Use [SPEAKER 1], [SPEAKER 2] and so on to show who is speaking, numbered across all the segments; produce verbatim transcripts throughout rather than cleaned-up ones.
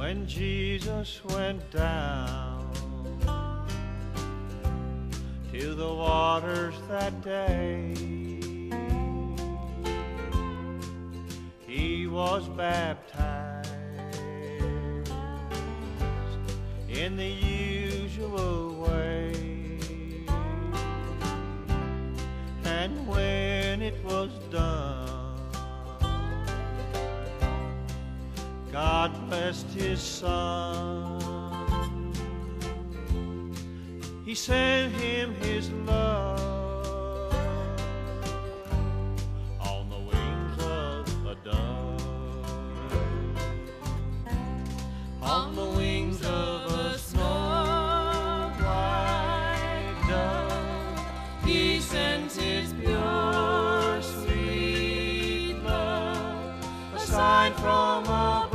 [SPEAKER 1] when Jesus went down to the waters that day. He was baptized in the usual way, and when it was done, God blessed his son. He sent him his love on the wings of a dove, on the wings of a snow white dove. He sent his pure, sweet love, a sign from above.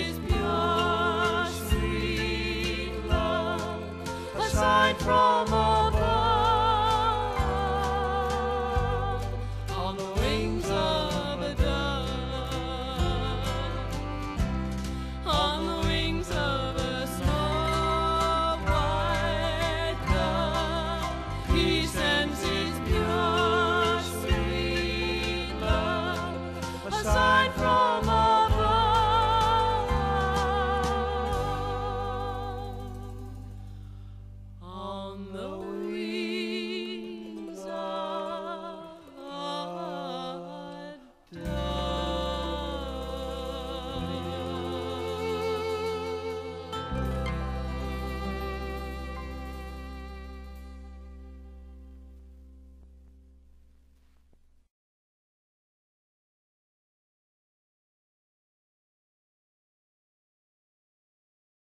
[SPEAKER 1] From